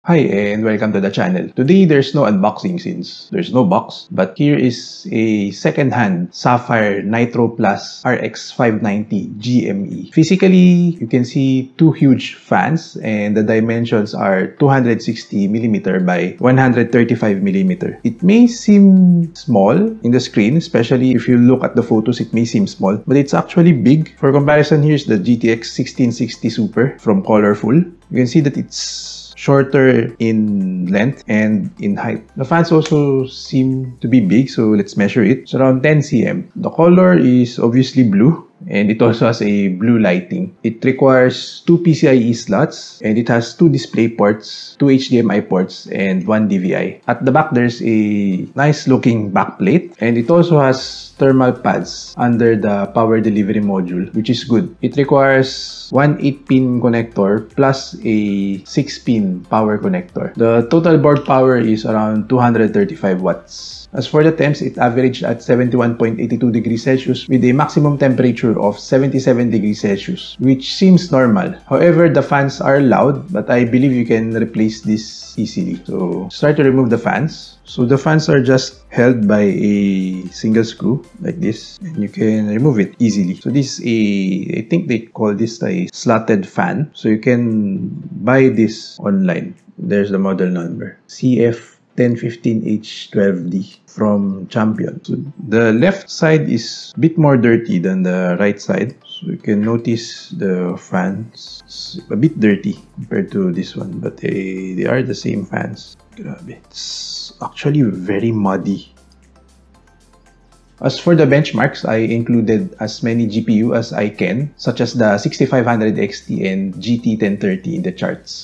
Hi and welcome to the channel. Today there's no unboxing since there's no box, but here is a second-hand Sapphire Nitro Plus RX 590 GME. Physically, you can see two huge fans and the dimensions are 260mm by 135mm. It may seem small in the screen, especially if you look at the photos, it may seem small, but it's actually big. For comparison, here's the GTX 1660 Super from Colorful. You can see that it's shorter in length and in height. The fans also seem to be big, so let's measure it. It's around 10 cm. The color is obviously blue, and it also has a blue lighting. It requires two PCIe slots, and it has two display ports, two HDMI ports, and one DVI. At the back, there's a nice looking backplate, and it also has thermal pads under the power delivery module, which is good. It requires one 8-pin connector plus a 6-pin power connector. The total board power is around 235 watts. As for the temps, it averaged at 71.82 degrees Celsius with a maximum temperature of 77 degrees Celsius, which seems normal. However, the fans are loud, but I believe you can replace this easily. So, start to remove the fans. So the fans are just held by a single screw like this, and you can remove it easily. So this is a, I think they call this a slotted fan. So you can buy this online. There's the model number, CF1015H12D from Champion. So the left side is a bit more dirty than the right side. So you can notice the fans, it's a bit dirty compared to this one, but they are the same fans. Grabe. It's actually very muddy. As for the benchmarks, I included as many GPU as I can, such as the 6500 XT and GT 1030 in the charts.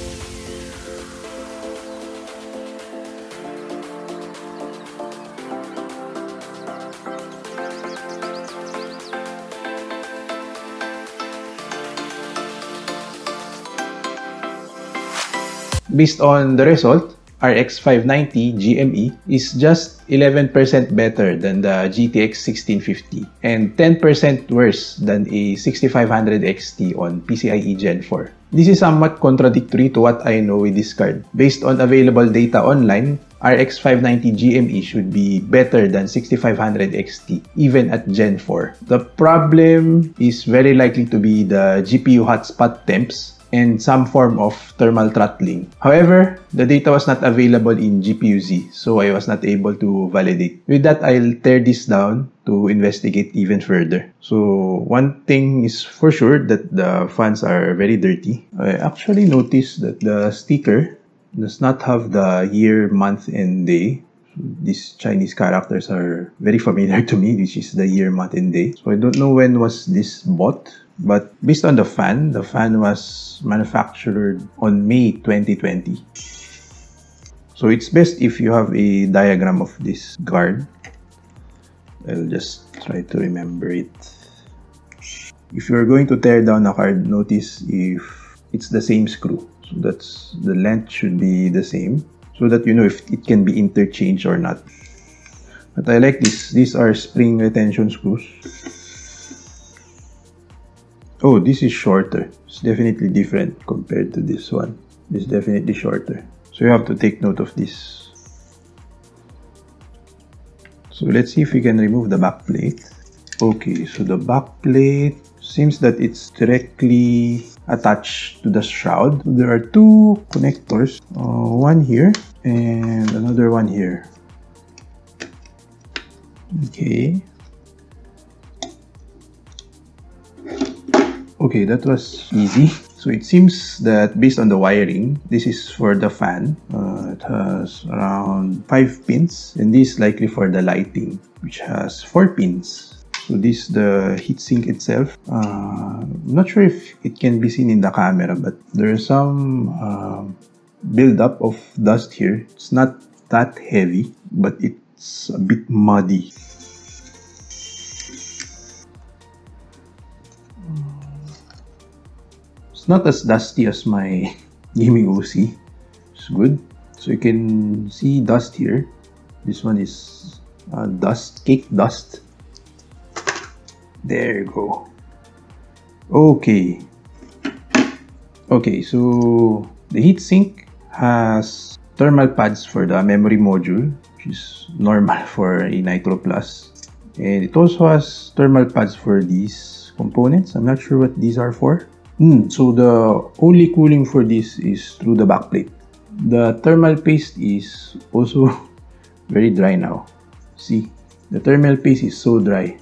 Based on the result, RX 590 GME is just 11% better than the GTX 1650 and 10% worse than a 6500 XT on PCIe Gen 4. This is somewhat contradictory to what I know with this card. Based on available data online, RX 590 GME should be better than 6500 XT, even at Gen 4. The problem is very likely to be the GPU hotspot temps and some form of thermal throttling. However, the data was not available in GPU-Z, so I was not able to validate. With that, I'll tear this down to investigate even further. So, one thing is for sure that the fans are very dirty. I actually noticed that the sticker does not have the year, month, and day. These Chinese characters are very familiar to me, which is the year, month, and day. So I don't know when was this bought, but based on the fan was manufactured on May 2020. So it's best if you have a diagram of this guard. I'll just try to remember it. If you're going to tear down a card, notice if it's the same screw. So that's the length should be the same, so that you know if it can be interchanged or not. But I like this. These are spring retention screws. Oh, this is shorter. It's definitely different compared to this one. It's definitely shorter. So you have to take note of this. So let's see if we can remove the back plate. Okay, so the back plate seems that it's directly attached to the shroud. So there are two connectors, one here and another one here. Okay. Okay, that was easy. So it seems that based on the wiring, this is for the fan. It has around 5 pins, and this is likely for the lighting, which has 4 pins. So this is the heatsink itself. I'm not sure if it can be seen in the camera, but there's some buildup of dust here. It's not that heavy, but it's a bit muddy. It's not as dusty as my gaming OC. It's good. So you can see dust here. This one is dust, cake dust. There you go. Okay. Okay, so the heatsink has thermal pads for the memory module, which is normal for a Nitro Plus. And it also has thermal pads for these components. I'm not sure what these are for. So the only cooling for this is through the backplate. The thermal paste is also very dry now. See, the thermal paste is so dry.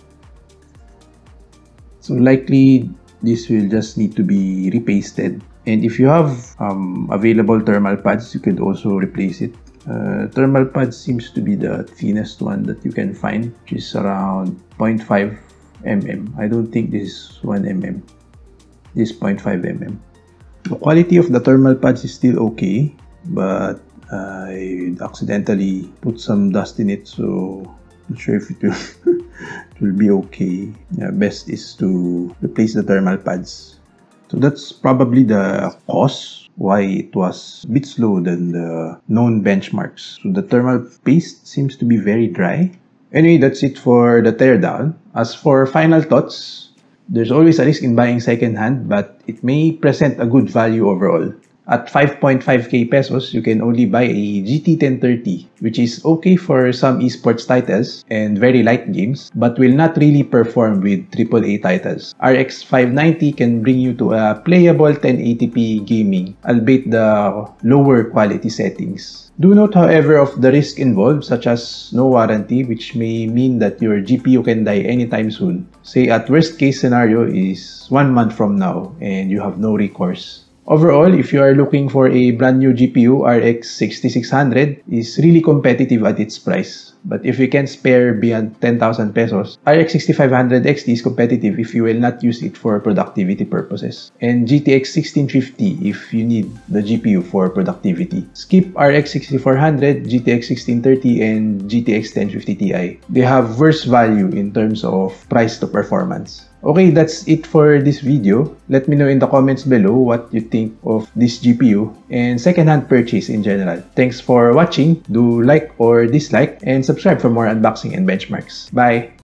So likely this will just need to be repasted. And if you have available thermal pads, you could also replace it. Thermal pads seems to be the thinnest one that you can find, which is around 0.5 mm. I don't think this is 1 mm. This is 0.5 mm. The quality of the thermal pads is still okay, but I accidentally put some dust in it, so not sure if it will, it will be okay. Yeah, best is to replace the thermal pads. So that's probably the cause why it was a bit slow than the known benchmarks. So the thermal paste seems to be very dry. Anyway, that's it for the teardown. As for final thoughts, there's always a risk in buying second-hand, but it may present a good value overall. At 5.5k pesos, you can only buy a GT 1030, which is okay for some esports titles and very light games, but will not really perform with AAA titles. RX 590 can bring you to a playable 1080p gaming, albeit the lower quality settings. Do note, however, of the risk involved, such as no warranty, which may mean that your GPU can die anytime soon. Say at worst case scenario is 1 month from now and you have no recourse. Overall, if you are looking for a brand new GPU, RX 6600 is really competitive at its price. But if you can spare beyond 10,000 pesos, RX 6500 XT is competitive if you will not use it for productivity purposes. And GTX 1650 if you need the GPU for productivity. Skip RX 6400, GTX 1630, and GTX 1050 Ti. They have worse value in terms of price to performance. Okay, that's it for this video. Let me know in the comments below what you think of this GPU and second-hand purchase in general. Thanks for watching. Do like or dislike and subscribe for more unboxing and benchmarks. Bye!